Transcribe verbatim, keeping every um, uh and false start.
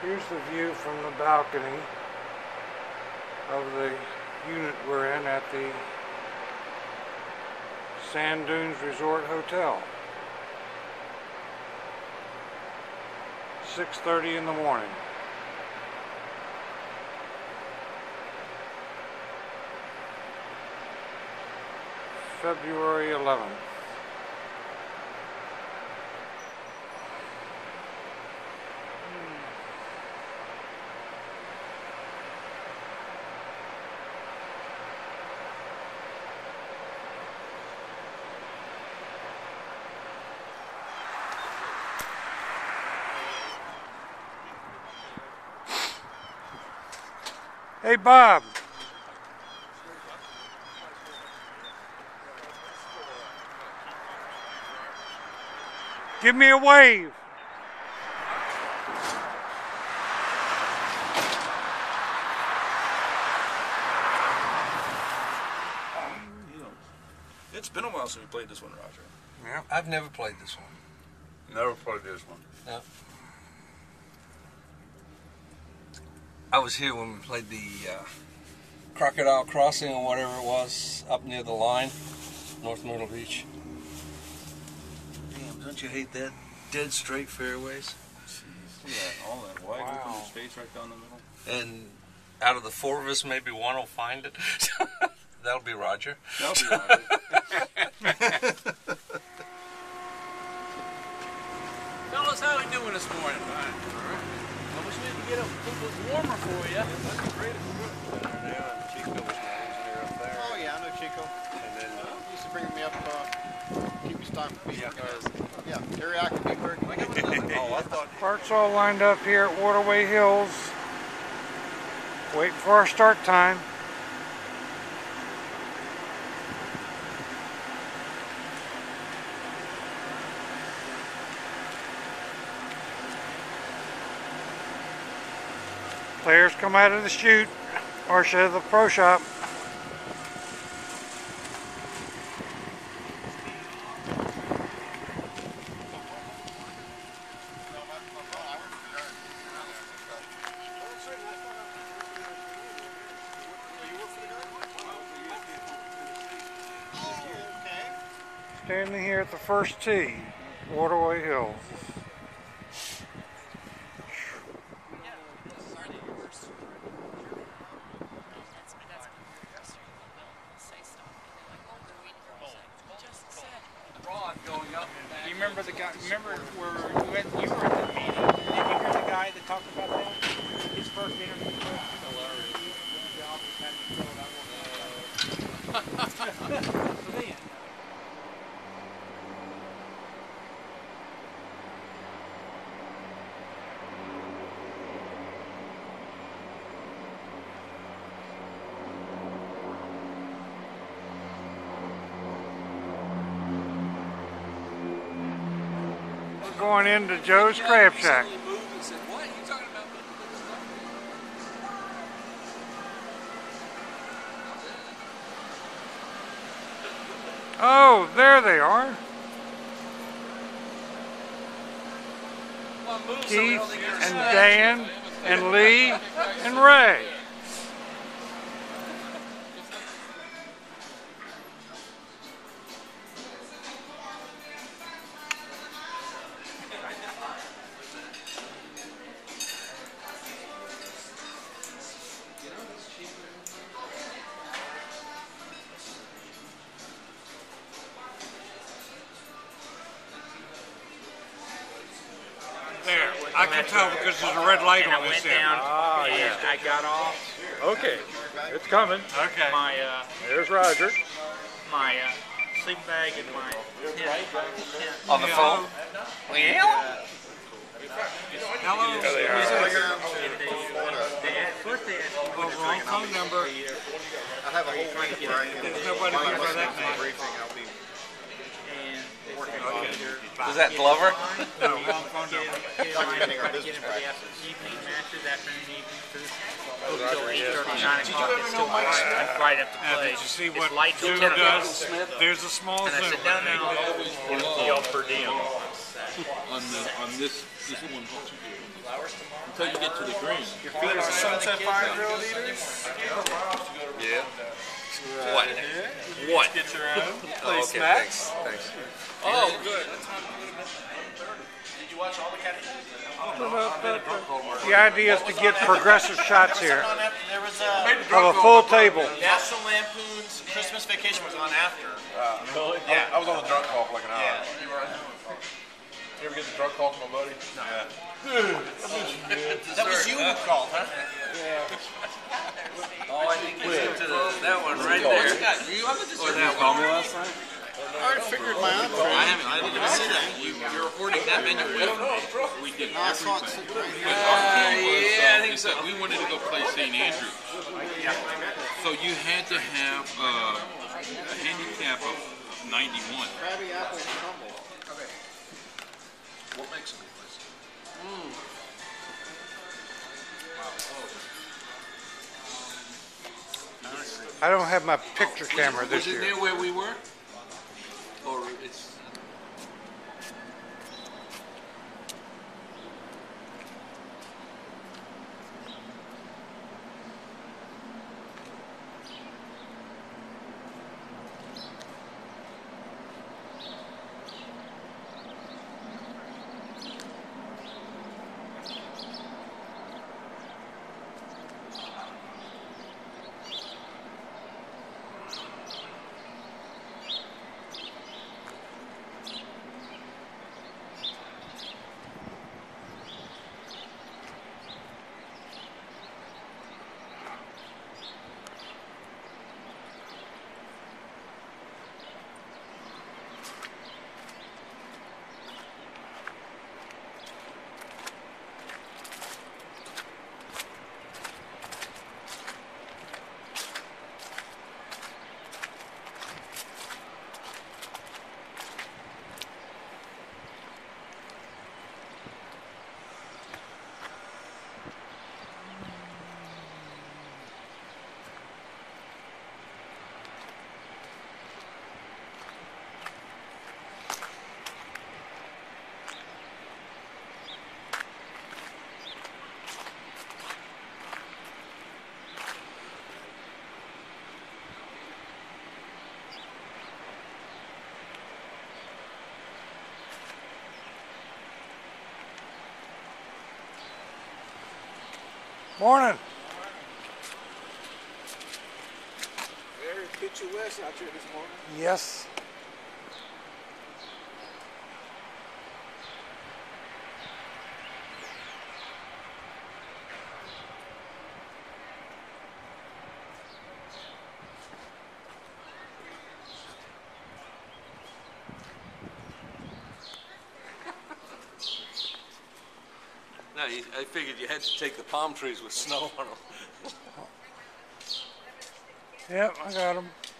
Here's the view from the balcony of the unit we're in at the Sand Dunes Resort Hotel. six thirty in the morning. February eleventh. Hey, Bob. Give me a wave. It's been a while since we played this one, Roger. Yeah. I've never played this one. Never played this one. No. I was here when we played the uh, Crocodile Crossing or whatever it was up near the line, North Myrtle Beach. Damn, don't you hate that dead straight fairways? Jeez, look at that, all that wide Wow. open space right down the middle. And out of the four of us, maybe one will find it. That'll be Roger. That'll be Roger. Fellas, how we doing this morning? Fine. All right. I wish we could get a little bit warmer for you. Yeah, that's great. Chico was my engineer up there. Oh yeah, I know Chico. And then uh, He used to bring me up, uh, keep me stocked for beef. Yeah. Yeah, teriyaki beef burger. oh, I thought Parts all lined up here at Waterway Hills, waiting for our start time. Players come out of the chute, or should the pro shop. Standing here at the first tee, Waterway Hills. You remember the guy? Remember where you went? You were at the meeting. Did you hear the guy that talked about that? His first interview. Hilarious. Going into Joe's Crab Shack. Oh, there they are. Keith and Dan and Lee and Ray. There, I can tell because there's a red light And I on this went end. down. Ah, and yeah. I got off. okay, it's coming. Okay. My uh, There's Roger. my uh, sleep bag and my tent. On the phone? Yeah. Hello. There they are. And they, they had, first they asked me Oh, wrong phone number. I have a whole week where I can. There's nobody while I'm here by listening that to the name. briefing, I'll be. and they said, Okay. either Was that Glover? No, wrong phone get number. it, get it on, try to get it for the after- evening matches, afternoon evening food. Until eight thirty, nine o'clock, it's still bright, I'm bright up to Now, play. did you see It's what light till Zoom ten o'clock. does? There's a small And I Zoom. said, no, no, Y'all per diem. on the on this this one until you get to the green. Your feet are sunset fire grill eaters? Yeah. What? What? Get your own. Oh, okay, thanks. Thanks. Oh, good. Did you watch all the cat? The idea is to get progressive shots here There was a of a full table. National Lampoon's Christmas Vacation was on after. Really? Yeah. I was on the drunk call for like an hour. Yeah. You ever get the drunk call from my buddy? No. Yeah. That was you who called, huh? Oh, I think you went to the, that one right there. Or that one. last night? I figured my own. I haven't. I didn't even see that. You, you're reporting that venue. We, we did I saw it sitting right here. Uh, yeah, I think so. We wanted to go play Saint Andrews. So you had to have uh, a handicap of ninety-one. Crabby apple and crumble. What makes a good place? I don't have my picture camera this Was it year. near where we were? Or it's... Morning. Very picturesque out here this morning. Yes. No, you, I figured you had to take the palm trees with snow on them. Yep, I got them.